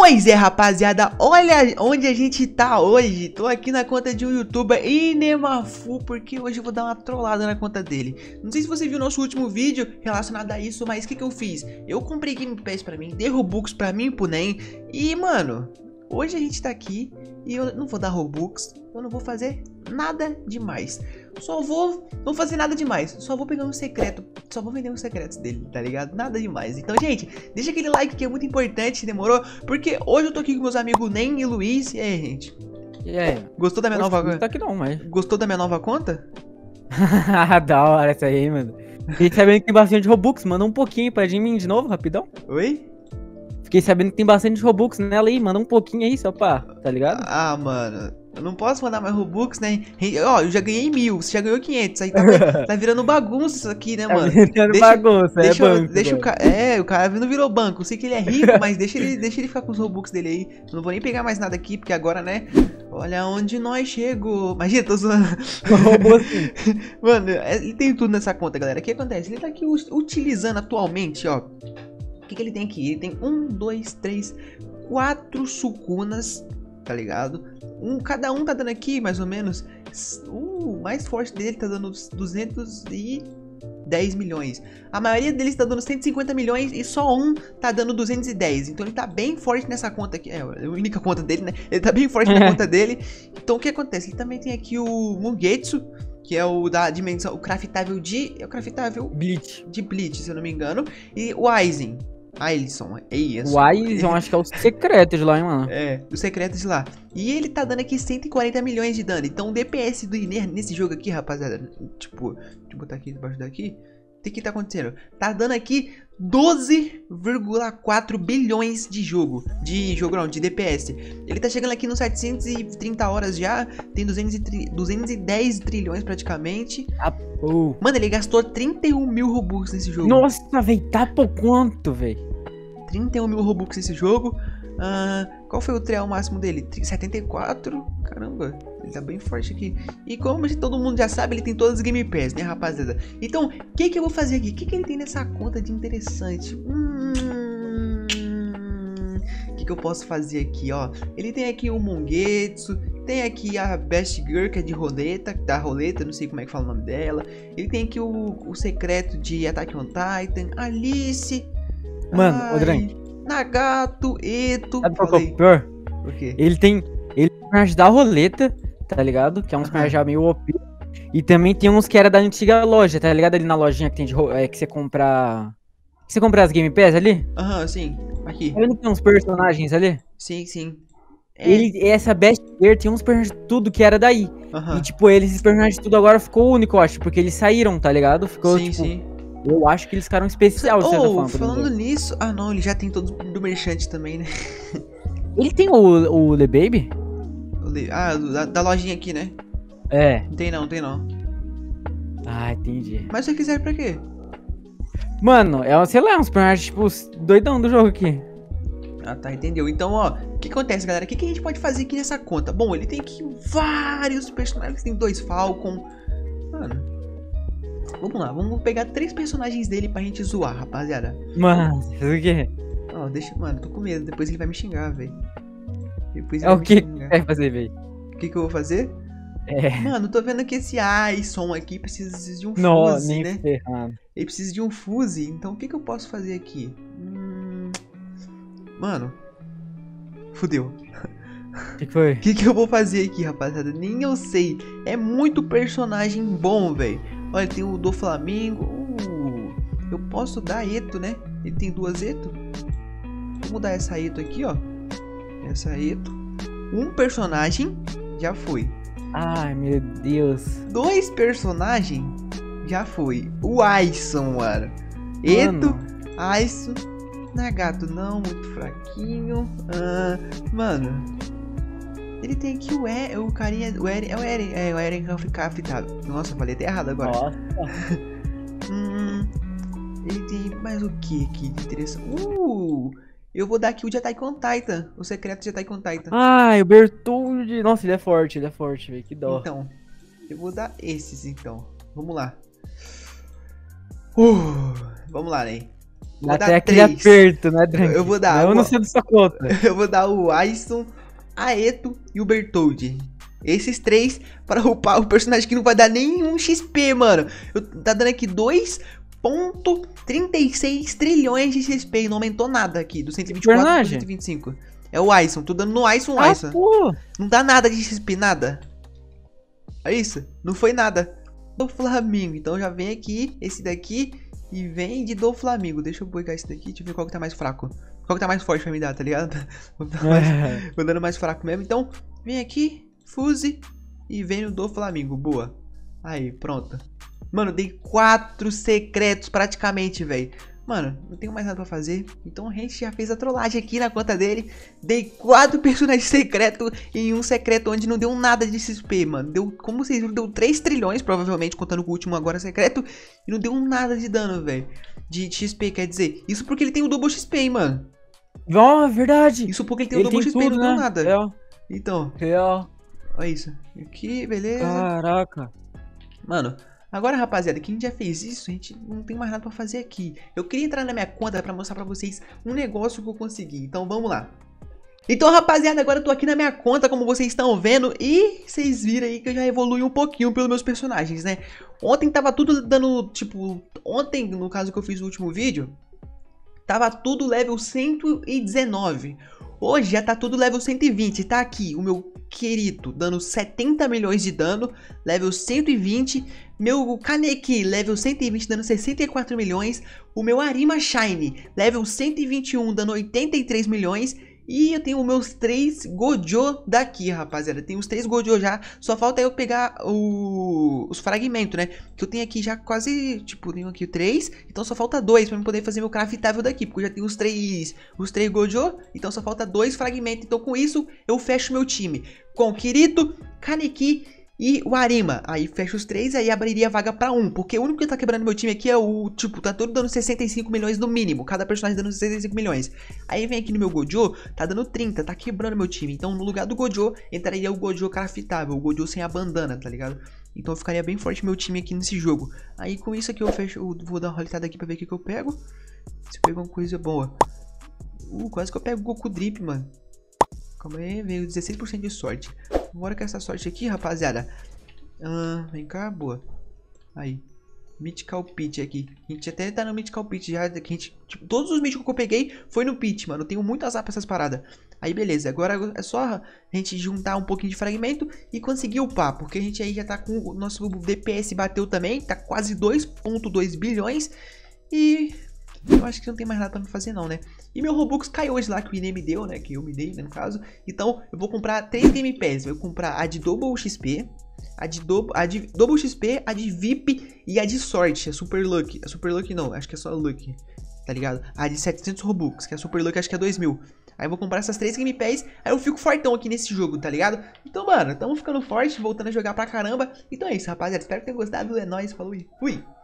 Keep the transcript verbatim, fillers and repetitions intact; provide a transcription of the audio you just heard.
Pois é, rapaziada, olha onde a gente tá hoje. Tô aqui na conta de um youtuber, Inemafu, porque hoje eu vou dar uma trollada na conta dele. Não sei se você viu o nosso último vídeo relacionado a isso, mas o que que eu fiz? Eu comprei Game Pass pra mim, dei Robux pra mim e pro Nem. E, mano, hoje a gente tá aqui e eu não vou dar Robux, eu não vou fazer nada demais. Só vou, não fazer nada demais, só vou pegar um secreto, só vou vender os secretos dele, tá ligado? Nada demais. Então, gente, deixa aquele like que é muito importante, demorou? Porque hoje eu tô aqui com meus amigos Nem e Luiz. E aí, gente? E aí? Gostou da minha Poxa, nova conta? Tá aqui não, mas... Gostou da minha nova conta? Da hora essa aí, mano. Fiquei sabendo que tem bastante Robux, manda um pouquinho pra mim de novo, rapidão. Oi? Fiquei sabendo que tem bastante Robux nela aí, manda um pouquinho aí só pra, tá ligado? Ah, mano, eu não posso mandar mais Robux, né? Ó, eu já ganhei mil, você já ganhou quinhentos, aí tá, tá virando bagunça isso aqui, né, mano? Tá virando deixa, bagunça, deixa, é banco, deixa o cara, é, o cara não virou banco, eu sei que ele é rico, mas deixa ele, deixa ele ficar com os Robux dele aí. Eu não vou nem pegar mais nada aqui, porque agora, né, olha onde nós chegou. Imagina, tô zoando. Mano, ele tem tudo nessa conta, galera. O que acontece? Ele tá aqui utilizando atualmente, ó. O que, que ele tem aqui? Ele tem um, dois, três, quatro sucunas, tá ligado? Um, cada um tá dando aqui, mais ou menos. O mais forte dele tá dando duzentos e dez milhões. A maioria deles tá dando cento e cinquenta milhões e só um tá dando duzentos e dez. Então ele tá bem forte nessa conta aqui. É a única conta dele, né? Ele tá bem forte na conta dele. Então o que acontece? Ele também tem aqui o Mugetsu, que é o da dimensão, o craftável de... É o craftável... Bleach. De Bleach, se eu não me engano. E o Aizen. Ailson, é isso. O Aizen, eu acho que é o secreto de lá, hein, mano. É, o secreto de lá. E ele tá dando aqui cento e quarenta milhões de dano. Então o D P S do Iner nesse jogo aqui, rapaziada, tipo, deixa eu botar aqui debaixo daqui. O que que tá acontecendo? Tá dando aqui doze vírgula quatro bilhões de jogo. De jogo não, de D P S. Ele tá chegando aqui nos setecentos e trinta horas já. Tem duzentos e dez trilhões praticamente. Ah, pô. Mano, ele gastou trinta e um mil Robux nesse jogo. Nossa, velho, tá por quanto, velho? trinta e um mil Robux nesse jogo. Uh, qual foi o trial máximo dele? setenta e quatro? Caramba, ele tá bem forte aqui. E como todo mundo já sabe, ele tem todas as Game Pass, né, rapaziada? Então, o que que eu vou fazer aqui? O que que ele tem nessa conta de interessante? Hum... O que que eu posso fazer aqui, ó? Ele tem aqui o Mongetsu, tem aqui a Best Girl, que é de roleta, da roleta, não sei como é que fala o nome dela. Ele tem aqui o, o secreto de Attack on Titan, Alice... Mano, Ai, ô Drank, Nagato, Eto. sabe qual que é o pior? Por quê? Ele tem. Ele tem personagem da roleta, tá ligado? Que é uns Aham. personagens meio O P. E também tem uns que era da antiga loja, tá ligado? Ali na lojinha que tem de ro- é, que você compra. Que você compra as Game Pass ali? Aham, sim. Aqui. Tá vendo que tem uns personagens ali? Sim, sim. É. Ele, essa Best Girl tem uns personagens tudo que era daí. Aham. E tipo, eles, esses personagens tudo agora ficou único, eu acho, porque eles saíram, tá ligado? Ficou Sim, tipo. sim. Eu acho que eles ficaram especial, de certa Oh, forma. por falando exemplo. nisso. Ah, não, ele já tem todos do Merchant também, né? Ele tem o, o The Baby? O le- Ah, do- da, da lojinha aqui, né? É. Não tem não, não tem não. Ah, entendi. Mas se você quiser pra quê? Mano, é, sei lá, uns personagens, tipo, doidão do jogo aqui. Ah, tá, entendeu. Então, ó, o que acontece, galera? O que, que a gente pode fazer aqui nessa conta? Bom, ele tem aqui vários personagens. Tem dois Falcon. Mano. Vamos lá, vamos pegar três personagens dele pra gente zoar, rapaziada. Mano, isso aqui. Ó, deixa, mano, tô com medo. Depois ele vai me xingar, velho. Depois ele É vai o me que que xingar. vai fazer, velho? O que que eu vou fazer? É. Mano, tô vendo que esse Aison aqui precisa de um Não, fuse, nem né? ferrando. Ele precisa de um fuse, então o que que eu posso fazer aqui? Hum... Mano, fudeu. O que que foi? O que que eu vou fazer aqui, rapaziada? Nem eu sei. É muito personagem bom, velho. Olha, tem o do Flamengo. Uh, eu posso dar Eto, né? Ele tem duas Eto. Vou mudar essa Eto aqui, ó. Essa Eto. Um personagem já foi. Ai, meu Deus. Dois personagens já foi. O Aison, mano. Eto, Mano. Aison, Nagato não, muito fraquinho. Ah, mano, ele tem aqui o E, o carinha, o Eren, é o Eren, é o Eren Cafetado. Nossa, falei até errado agora. Nossa. Hum, ele tem mais o que aqui de interessante? Uh, eu vou dar aqui o de Attack on Titan, o secreto de Attack on Titan. Ai, o Bertoldi. Nossa, ele é forte, ele é forte, velho. Que dó. Então, eu vou dar esses então. Vamos lá. Uh, vamos lá, né? Vou Até dar aquele três. aperto, né, Drunk? Eu vou dar. Eu o... não sei da sua conta. Eu vou dar o Aisson, Aeto e o Bertoldi. Esses três para upar o personagem que não vai dar nenhum X P, mano. Eu, tá dando aqui dois vírgula trinta e seis trilhões de X P e não aumentou nada aqui, do cento e vinte e quatro para cento e vinte e cinco. É o Aisson, tô dando no Aisson, Ah, Aisson. pô. Não dá nada de X P, nada. É isso, não foi nada. Do Flamengo, então já vem aqui, esse daqui, e vem de do Flamengo. Deixa eu pegar esse daqui, deixa eu ver qual que tá mais fraco. Qual que tá mais forte pra me dar, tá ligado? Vou, dar mais, vou dando mais fraco mesmo. Então, vem aqui, fuse, e vem no do Flamengo, boa. Aí, pronto. Mano, dei quatro secretos praticamente, velho. Mano, não tenho mais nada pra fazer. Então a gente já fez a trollagem aqui na conta dele. Dei quatro personagens secretos em um secreto onde não deu nada de X P, mano. Deu, como vocês viram, deu três trilhões, provavelmente, contando com o último agora secreto. E não deu nada de dano, velho. De X P, quer dizer. Isso porque ele tem o double X P, hein, mano. Ó, oh, verdade. Isso porque ele tem ele o double tem X P, tudo, não né? deu nada. Real. Então. Real. Olha isso. Aqui, beleza. Caraca. Mano, agora, rapaziada, que a gente já fez isso, a gente não tem mais nada pra fazer aqui. Eu queria entrar na minha conta pra mostrar pra vocês um negócio que eu consegui. Então, vamos lá. Então, rapaziada, agora eu tô aqui na minha conta, como vocês estão vendo. E vocês viram aí que eu já evolui um pouquinho pelos meus personagens, né? Ontem tava tudo dando, tipo... Ontem, no caso que eu fiz o último vídeo, tava tudo level cento e dezenove. Hoje já tá tudo level cento e vinte. Tá aqui o meu querido dando setenta milhões de dano, level cento e vinte. Meu Kaneki, level cento e vinte, dando sessenta e quatro milhões. O meu Arima Shine, level cento e vinte e um, dando oitenta e três milhões. E eu tenho os meus três Gojo daqui, rapaziada. Tem os três Gojo já. Só falta eu pegar o... os fragmentos, né? Que eu tenho aqui já quase... Tipo, tenho aqui três. Então só falta dois pra eu poder fazer meu craftável daqui. Porque eu já tenho os três... Os três Gojo. Então só falta dois fragmentos. Então com isso eu fecho meu time. Com Kirito, Kaneki e o Arima. Aí fecha os três, aí abriria a vaga pra um. Porque o único que tá quebrando meu time aqui é o... Tipo, tá todo dando sessenta e cinco milhões no mínimo. Cada personagem dando sessenta e cinco milhões. Aí vem aqui no meu Gojo, tá dando trinta. Tá quebrando meu time. Então no lugar do Gojo, entraria o Gojo craftável. O Gojo sem a bandana, tá ligado? Então ficaria bem forte meu time aqui nesse jogo. Aí com isso aqui eu fecho... Eu vou dar uma roletada aqui pra ver o que, que eu pego. Se eu pego uma coisa boa. Uh, quase que eu pego o Goku Drip, mano. Calma aí, veio dezesseis por cento de sorte. Bora com essa sorte aqui, rapaziada. Ah, vem cá, boa. Aí. Mythical Pit aqui. A gente até tá no Mythical Pit já. Que a gente, tipo, todos os míticos que eu peguei foi no Pit, mano. Eu tenho muito azar pra essas paradas. Aí, beleza. Agora é só a gente juntar um pouquinho de fragmento e conseguir upar. Porque a gente aí já tá com o nosso D P S bateu também. Tá quase dois vírgula dois bilhões. E... eu acho que não tem mais nada pra me fazer não, né? E meu Robux caiu hoje lá, que o Ine me deu, né? Que eu me dei, né, no caso. Então, eu vou comprar três Game Pass. Eu vou comprar a de Double X P, a de, do, a de Double X P, a de V I P e a de Sorte, a Super Lucky. A Super Lucky não, acho que é só Lucky, tá ligado? A de setecentos Robux, que a Super Lucky acho que é dois mil. Aí eu vou comprar essas três Game Pass, aí eu fico fortão aqui nesse jogo, tá ligado? Então, mano, tamo ficando forte, voltando a jogar pra caramba. Então é isso, rapaziada. Espero que tenham gostado. É nóis, falou e fui!